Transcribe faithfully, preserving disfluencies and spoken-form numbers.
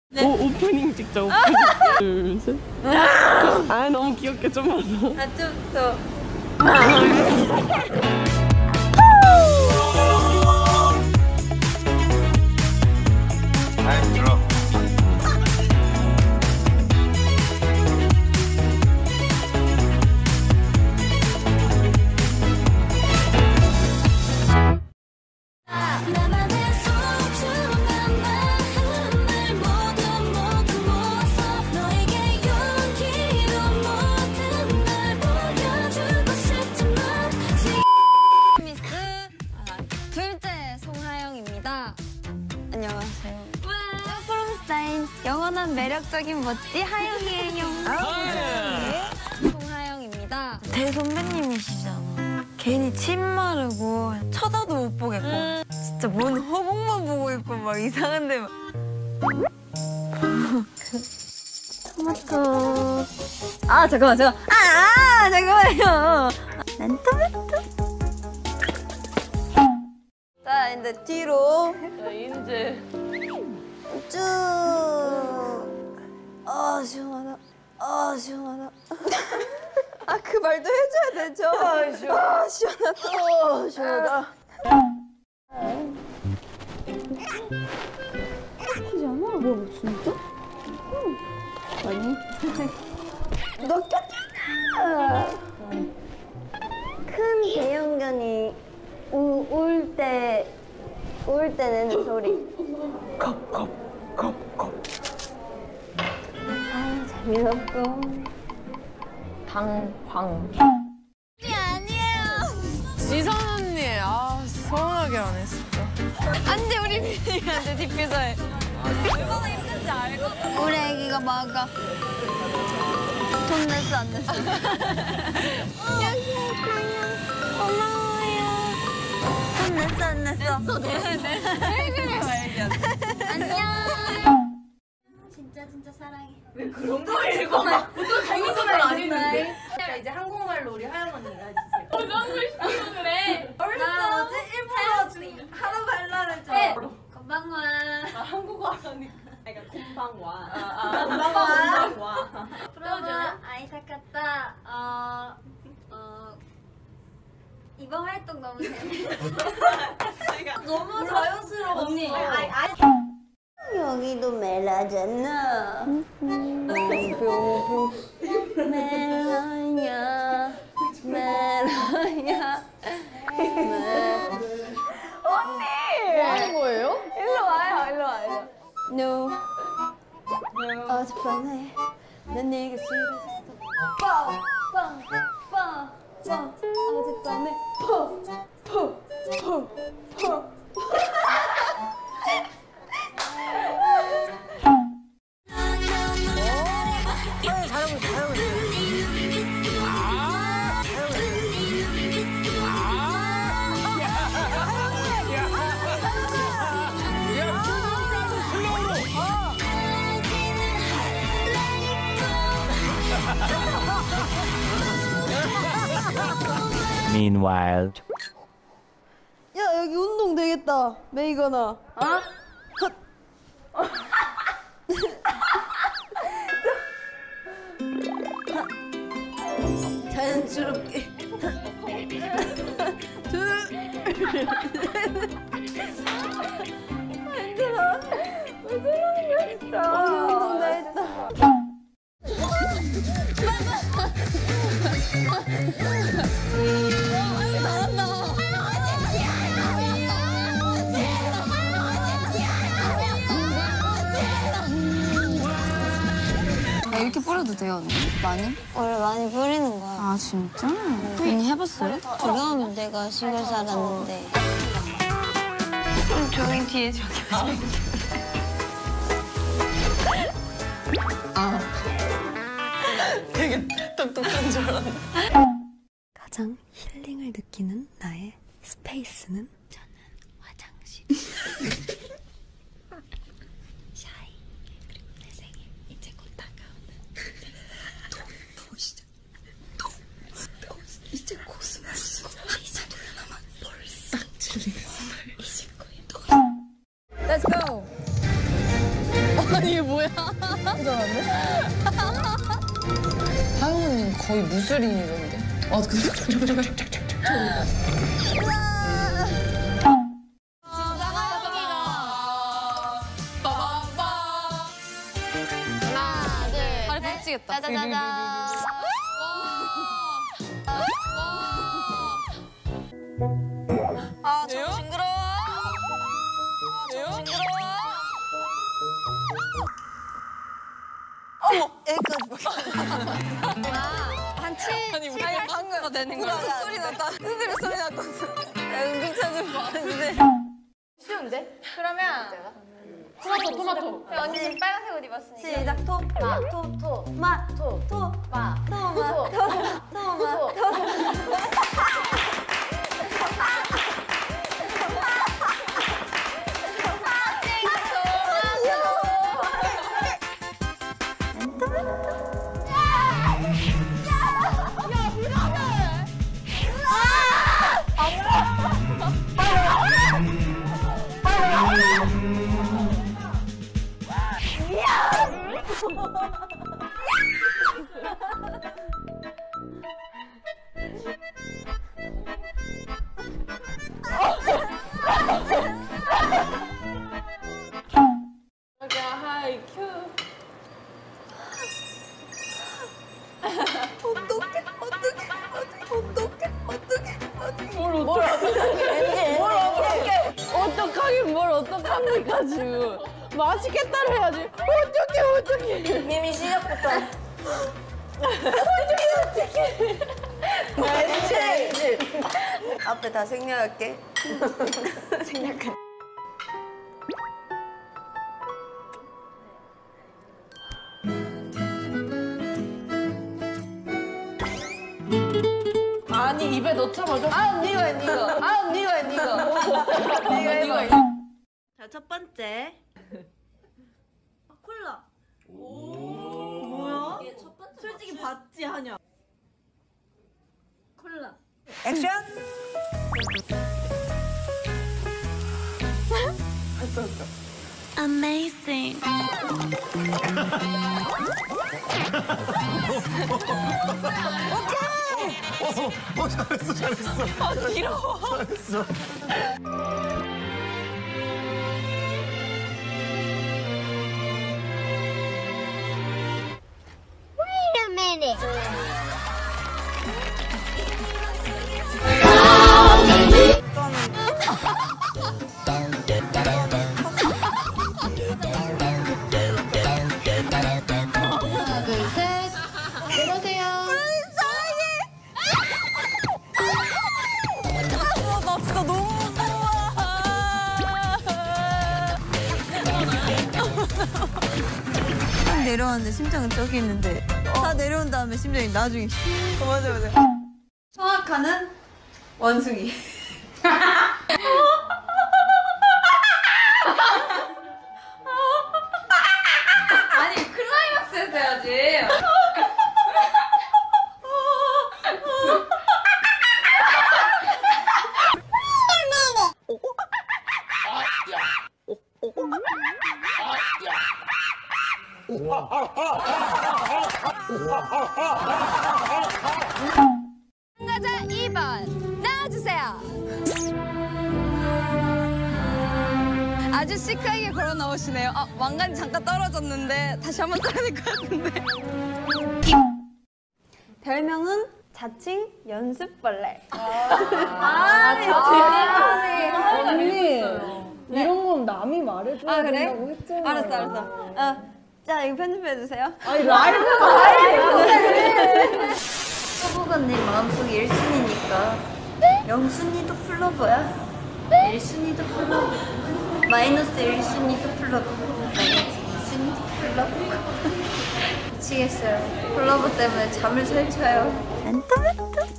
네. 오, 오프닝 찍자, 오프닝. 둘, 셋. 아, 너무 귀엽게 좀만 더. 아, 좀 더. 아이, 들어. 안녕하세요. 프롬스타인 영원한 매력적인 멋지 하영이에요. 송하영입니다. 대선배님이시잖아. 괜히 침 마르고 쳐다도 못 보겠고 음. 진짜 뭔 허공만 보고 있고 막 이상한데 막. 토마토. 아 잠깐만 잠깐. 아, 아 잠깐만요. 난 토마토. 자 이제 뒤로. 자, 이제. 쭉. 아 시원하다. 아 시원하다. 아 그 말도 해줘야 되죠. 아 시원. 아 시원하다. 아 시원하다. 크지 않아? 뭐 진짜? 응. 아니. 너 꼈잖아. 큰 대형견이 울 때 울 때 내는 소리. 컵컵컵컵. 아 재미없고. 당황. 언니 아니에요. 지선 언니, 아 서운하게 하네 진짜. 안돼 우리 미니한테 디퓨저해. 얼마나 힘든지 알거든. 우리 애기가 막아. 돈 냈어 안 냈어? 안녕하세요. 고마워요. 돈 냈어 안 냈어? 냈어 냈어. 왜 그래 말이야. 안녕. 진짜 진짜 사랑해. 왜 그런 거 읽어? 보통 재밌는 말 아닌데. 자 이제 한국말로 우리 하영 언니가 해주세요. 어, 너무 싶어서 그래. 나 뭐지? 일본어 하루 발라를 줘. 건방와. 아 한국어 하니까. 그러니까 곰방와. 아, 곰방와. 곰방와. 그러면 아이사카타 어, 어 이번 활동 너무 재밌어. 너무 자연스러워. 언니. 아이, 아이. 여기도 멜라잖아. 뿅뿅뿅. 멜라냐, 멜라냐. 언니! 뭐 하는 거예요? 일로 와요, 일로 와요. No. 어젯밤에 난 네가 싫어졌어. 빵! 빵! 빵! 빵! 어젯밤에 퍽! 퍽! 퍽! 퍽! Meanwhile. 야 여기 운동 되겠다. 메이거나. 어? 헛. 자연스럽게. 둘. 힘들어. 왜 저러는 거야 진짜. 오늘 운동 다 했다. 이렇게 뿌려도 돼요, 언니? 많이? 원래 많이 뿌리는 거야. 아, 진짜? 언니 해봤어요? 지금 내가 시골 살았는데. 좀 저기 뒤에 저기. 아. 되게 똑똑한 줄 알았네. 가장 힐링을 느끼는 나의 스페이스는? 저는 화장실. 샤이. 그리고 내 생일 이제 곧 다가오는. 또, 또 시작. 또, 또 이제 고수 고수. 한 이십 분 남아. 벌써 찔리는 말. 이십 거예요. Let's go. 아 이게 뭐? 뭐야? 하영 언니는 거의 무술인이던데. 아, 근데. 하나, 둘, 다리 부딪히겠다. 짜자자잔. 아, 좀 징그러워. 아, 좀 징그러워. 어머, 여기까지. 아, 한 칠, 아니, 칠, 팔 방금 되는 거야. 소리 났다. 스스로 소리 났다. 은근 찾으면 많은데. 쉬운데? 그러면 토마토 토마토. 언니 지금 빨간색 옷 입었으니까. 시작. 토, 마, 토, 토, 마, 토, 토, 마, 토마, 토, 토, 토마, 토. 하이큐. 어떡해, 어떡해, 어떡해, 어떡해, 어떡해. 뭘 어떡해. 뭘 어떡해. 어떡하긴 뭘 어떡합니까 지금. 맛있겠다를 해야지. 어떡해 어떡해. 이미 시작부터. 알지? 앞에 다 생략할게. 생략해. 아니 입에 넣자마자 아 언니가 해 니가. 아 언니가 해 니가. 니가 해. 자, 첫 번째. 콜라. 뭐야? 솔직히 봤지, 하냐? 콜라. 액션! Amazing. 어, 잘했어, 잘했어. 아, 길어. 잘했어. Wait a minute. 하나, 둘, 셋. 내려오세요. 나 진짜 너무 무서워. 딱 내려왔는데 심장은 저기 있는데 다 내려온 다음에 심장이 나중에 어, 맞아 맞아. 성악하는 원숭이. 아니 클라이막스에서 해야지. 참가자 이 번 나와주세요. 아주 시크하게 걸어 나오시네요. 아, 왕관이 잠깐 떨어졌는데 다시 한번 써야 될 것 같은데. 별명은 자칭 연습벌레. 아, 언니 이런 건 남이 말해줘야 아, 그래? 된다고 했잖아. 알았어 알았어. 어, 자 이거 편집해 주세요. 아니 라이브 서보건님 마음속 일 순위니까 영순위도 플러버야. 일 순위도 플러버. 마이너스 일 순위도 플러버. 마이너스 이 순위도 플러버. 미치겠어요. 플러버 때문에 잠을 설쳐요. 멘토멘토.